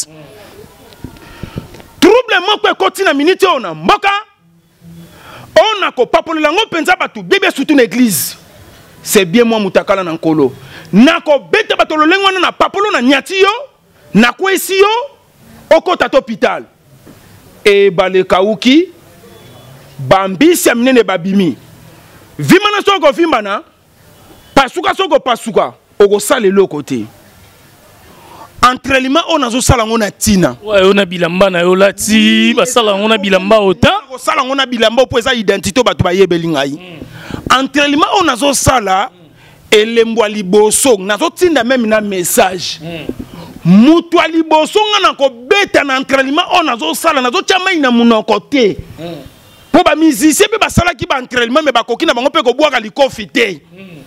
trouble moko ekoti na minute ona mboka on a ko papolela ngo penza batu bébé surtout na église c'est bien moi mutakala na nkolo nako beta bato lolengo na papolo na nyati yo na kwesi yo okota to hôpital e baleka uki bambisi amnene babimi vimana soko vimana pasuka soko pasuka oko sale lo côté entraînement on a zo sala ngona tina ouais on a bilamba na yo lati ba sala ngona bilamba ota ko sala ngona bilamba po eza identité bato ba yebeli ngai entraînement on a zo sala elembo liboso na zo tinda même na message mutu liboso ngana ko beta na entraînement on a zo sala na zo chama ina munoko te po ba musicien pe ba sala ki ba entraînement mais ba kokina bango pe ko boaka likofi te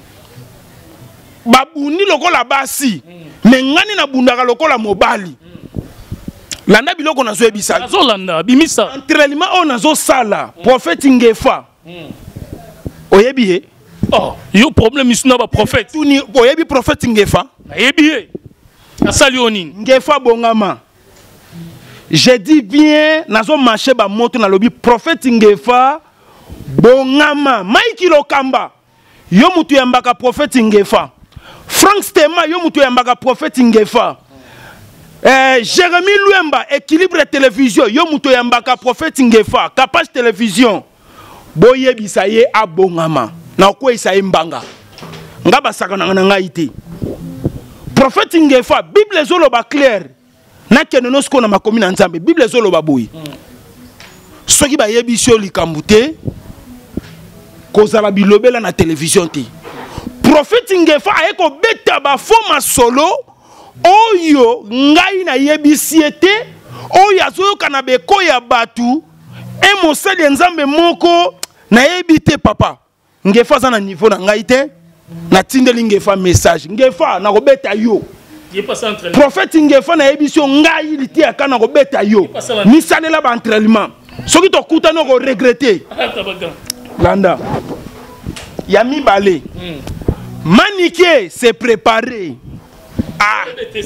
babundi lokola basi mais ngani na bundaka lokola mobali landa biloko na zo ebisa zo landa bimisa entraînement on a zo sala prophète Ngefa oyebi e oh yo problème isuna ba prophète tuni oyebi prophète Ngefa oyebi e asali onini Ngefa bongama je dis bien nazo marché ba moto na lobi prophète Ngefa bongama Mike Lokamba yo mutu yambaka prophète Ngefa Frank Stema yo mutu yambaka prophète Ngefa Jérémy Luemba équilibre télévision yo mutu yambaka prophète Ngefa Capage télévision boye bisaye abongama na ko isaye mbanga ngaba saka na ngai te prophète Ngefa Bible zolo ba clair na keneno sko na makomi na nzambe Bible zolo ba boyi soki ba yebisio likambute kozala bilobela na télévision te prophète Ngefa ayeko beta ba forma solo oyo ngai na yebisiete oyo azoyoka na beko ya batu e mosali nzambe moko na yebite papa Ngefa za na niveau na ngai te na tindeli Ngefa message Ngefa na ko beta yo prophète Ngefa na yebisio ngai liti akana ko beta yo misalela ba entraînement soki to kuta no ko regretter landa ya mibale Maniké s'est préparé. Ah.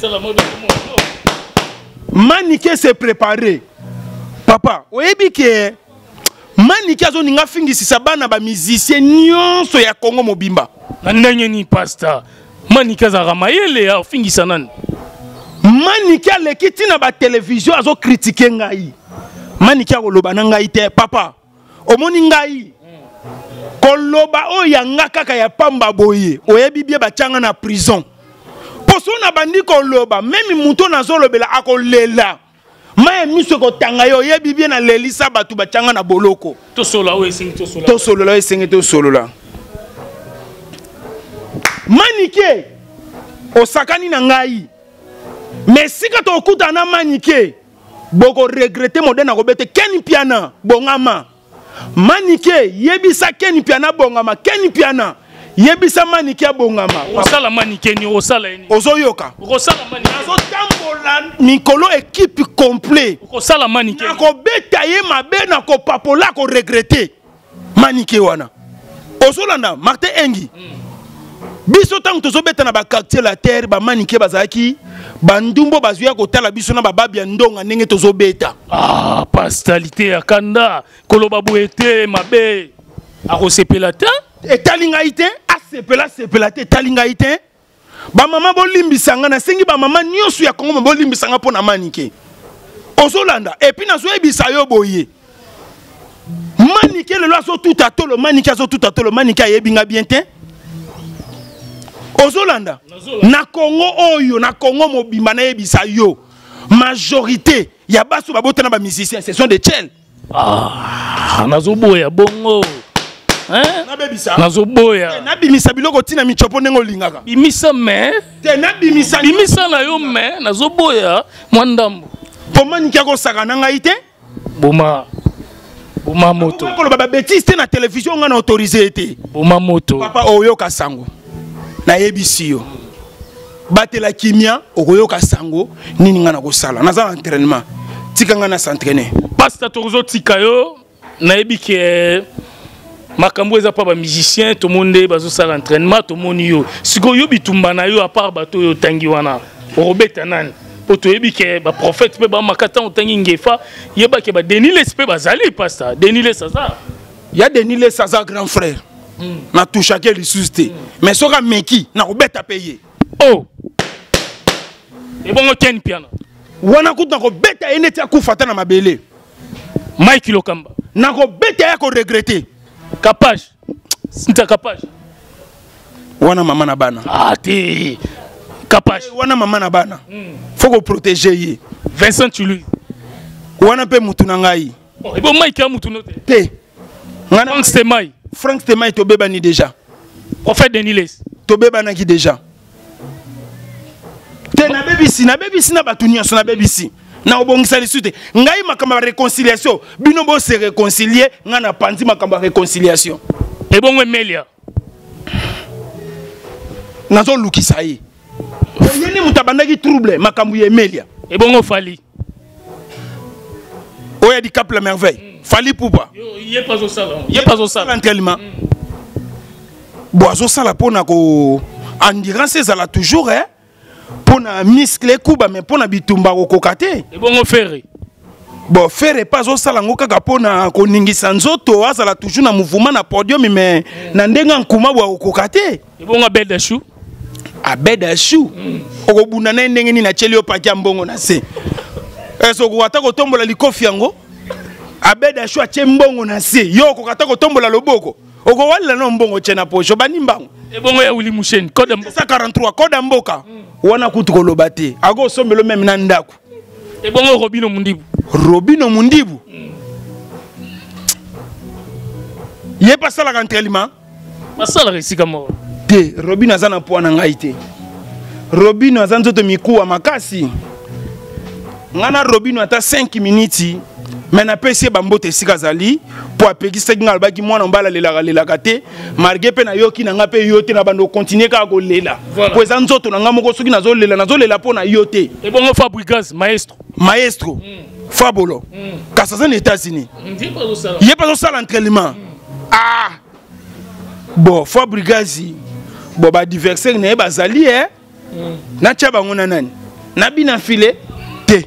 Maniké s'est préparé. Papa, oyebi ke Maniké azo ninga fingisi sabana ba musicien nyonso ya Congo mobimba. Nandanye ni pastor. Maniké za ramayele ya fingisa nan. Maniké lekiti na ba télévision azo critiquer ngai. Maniké akoloba na ngai te papa. Omoni ngai. Koloba o yanga kaka ya pamba boye oyebi bie bachanga na prison poso na bandi koloba même muto na zolobela akolela maye miso ko tanga yo oyebi bie na lelisa batu bachanga na boloko to sola o esingi to solola Maniké osakani na ngai mais sika to okuta na Maniké boko regretter modena ko bete Ken Piana bongama Maniké yebisa Ken Piana bongama Ken Piana yebisa Maniké bongama osala Maniké ni osala ni ozoyoka osala Maniké azo tambola mikolo équipe complet osala Maniké ko beta ye mabe na ko papola ko regretter Maniké wana ozolanda Martin Engi biso tango tozo beta na ba quartier la terre ba Maniké bazaki bandumbo bazuya ko tala biso na bababi ya ndonga ndenge tozo beta ah pastoralité ya kanda koloba boete mabe akosepela ta etalinga ite asepela te etalinga ite ba mama bolimbisanga na sengi ba mama nyonso ya Kongo bolimbisanga pona Maniké ozolanda et puis nazo ebisa yo boye Maniké le azo tout atolo Maniké azo tout atolo Maniké yebinga bien te ozolanda na Congo oyo na Congo mobimba na yebisa yo majorité ya baso babota na ba musiciens ce sont des tchels ah nazoboya bongo hein nazoboya na bimisa biloko tina michopo ndengo lingaka bimisa me te na bimisa na yo me nazoboya mwandambo po Maniké ko saka na ngai te boma moto ko ba bêtise te na télévision ngana autorisé te boma moto papa oyo kasango na yebisi yo batela kimia okoyoka sango nini ngana ko sala naza entraînement tika ngana s'entraîner pastor tozo tika yo na yebike makambo eza pa ba musicien to monde bazo sala entraînement to moni yo siko yo bitumba na yo à part bato yo tangi wana robeta nani poto yebike ba prophète pe ba makata otangi Ngefa yeba ke ba denile spe bazali pastor denile saza ya denile saza grand frère na toucha ke lisuste mais soka meki na robeta payer oh et bon Ken Piana wana kuta ko beta eneti akufata na mabele Mike Lokamba na ko beta ya ko regretter Capage sinta Capage wana mama na bana ah te Capache. Wana maman na bana. Faut qu'on protège ye. Vincent Tulu. Wana pe mutu na ngai. Et bon Mike a mutu note. Te. Frank Stemai. Frank Stemai to bebani déjà. On fait Deniles. To bebana ki déjà. Te na bebisi na batu nyonso na bebisi. Na obongisa lisute. Ngai makamba réconciliation. Bino bo se réconcilier, nga na pandi makamba réconciliation. Et bon Emelia. Nazo lukisa ye. Yeni mutabandaki trouble makambu ya Emelia. Et bon Fali. Oya di Cap la merveille. Fali poupa. Il est pas au salon. Il est pas au salon. L'entraînement. Boazo sala pona ko endurance ezala toujours hein. Pona muscle kuba mais pona bitumba ko kokate. Et bon Ferré. Bon Ferré pas au sala ngoka pona ko ningisa nzoto azala toujours na mouvement na podium mais na ndenga nkuma bwa kokate. Et bon Abed Chou. Abed Chou. Okobunda na ndenge ni na cheli opaki mbongo na se. Eso ko atako tombola likofi yango. Abed Chou atie mbongo na se. Yo ko atako tombola loboko. Oko wala no mbongo chena pocho banimbango. Et bon ya Willy Mouchen code 43 code mboka. Wana kutu koloba te. Ago sombelo même na ndako. Et bon Robino Mundibu. Robino Mundibu. Yé pas ça la entraînement. Pas ça la resika mo. Te Robino azana po na ngai te. Robino azanzo to mikuwa makasi. Ngana Robino ata 5 minutes. Mais na pesi bambote sika zali po apekisa ngal baki mwana mbala lela kate marge pe na yoki na ngape yote na bando continuer ka ko lela po ezanzoto na ngamo ko soki nazo lela po na yote. Et bon Fabregas maestro Fabolo Kasaza aux États-Unis. Il est pas au salon entraînement. Ah bon Fabregas bon ba adversaire na bazali na tia bango na nani na bina file te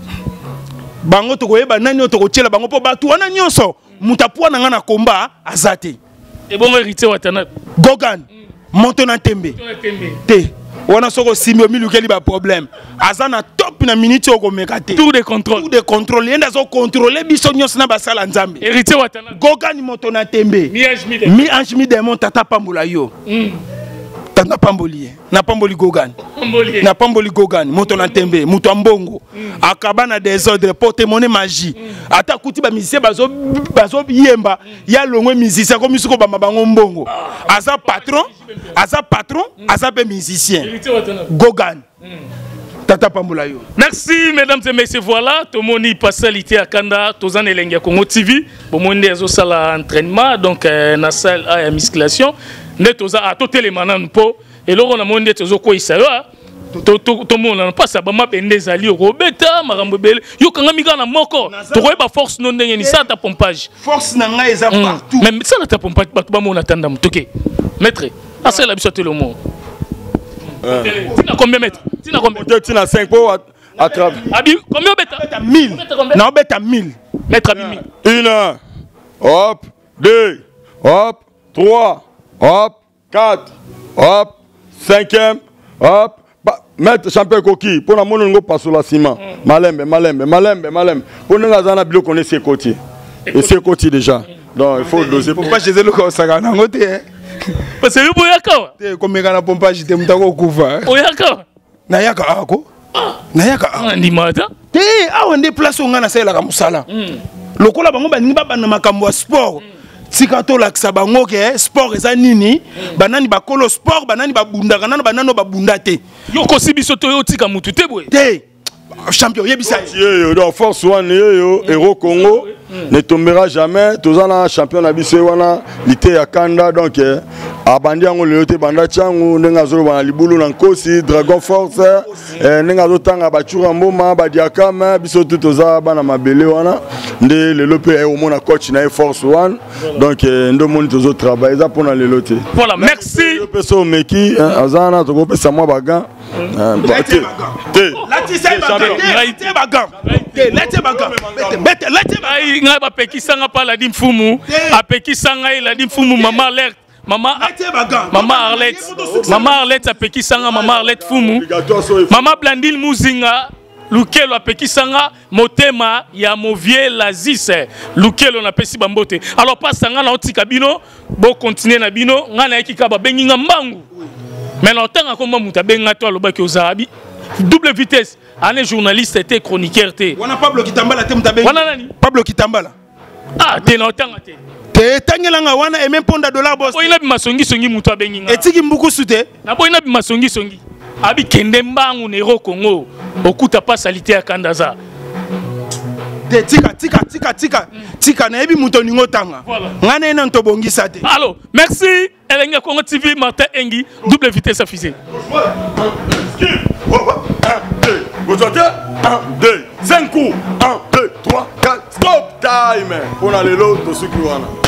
bango to koyeba nani to kotiela bango po batu wana nyonso mutapua na ngana komba azate. Et bon héritier Watanabe Gogan Montona Tembe te wana soko simio milukeli ba problème azana top na minute oko mekate tour de contrôle yenda zo contrôler biso nyonso na basala nzambe. Héritier Watanabe Gogan Montona Tembe mi anjmi de tata pambola yo tanga pamboli na pamboli Gogan na pamboli Gogan moto na tembe muto ambongo akabana désordre porte monnaie magie ata kuti ba musicien bazo yemba ya longwe musicien comme siko ba mabango mbongo aza patron aza pe musicien Gogan tata pambola yo. Merci mesdames et messieurs, voilà tout mon passalité à Kanda tozan elengia Congo TV bon monde ezo sala entraînement donc na salle à musculation netoza a to télémanan po et loro na monde tozo ko isayo to mona pas ça ba mabende zali robeta marambo bele yo kanga miga na moko to ko ba force non ndenge ni ça ta pompage force na nga eza partout même ça ta pompage ba to ba mona tanda mtoke maître asa la biso telo mo tina combien mètres tina combien tina 5 po à travers abi combien beta 1000 na beta 1000 mètre à 1000 1 hop 2 hop 3 hop 4 hop 5e hop mettre champion coquille pour la mono ngo passe la ciment malembe pour nous ngazana bilo connaître côté et c'est côté déjà donc il faut doser pour pas chez le ko saka na ngote parce que yo boyaka te komeka na pompage te mutako kuva oyaka na yaka ako na yaka ndi mata te awa nde place ngana sala ka musala lokola bango baningi babana makambo ya sport sikato lakisa bango ke sport eza nini banani bakolo sport banani babundaka nano banano babunda te yo kosibiso to yo tika mutu te boye te champion yebisa yo donc force one yo héros Congo ne tombera jamais tozana champion na biso wana lité ya Kanda donc abandi yango le yote banda changu nenga zo bana libulu na nkosi Dragon Force nenga zo tanga bachura mboma badiakama biso toza bana mabele wana nde le lope au mona coach na force one donc ndo moni tozo travailler ça pour na le lote voilà merci le peso meki azana to ko pesa moi bagan ngai bapekisanga pa ladi mfumu apekisanga eladi mfumu mama alerte Mama Arlette apekisanga mama Arlette fumu mama Blandine Muzinga Lukelo apekisanga motema ya movie lazise Lukelo na pesi bambote alors pas sanga na otika bino bo continuer na bino ngana ekika ba benginga mbangu Mais longtemps à comment Moutabenga toi le bac aux Arabi. Double vitesse. Un journaliste était chroniqueur. On a Pablo Kitambala te Moutabenga. Pablo Kitambala. Ah, t'es longtemps à te. Te tangela wana et même ponda dollar boss. Oina bimasongi songi Moutabenga. Et tiki mbuku sute. Na boina bimasongi songi. Abi kendemba ngunero Congo. Okuta pas salité à Kandaza. Tika na ebi muto ningo tanga. Ngana ena ntobongisa te. Allô, merci. Elenga Congo TV Martin Engi, double vitesse à fusée. 1, 2, 5 coups. 1, 2, 3, 4. Stop time. On a les lots de ceux qui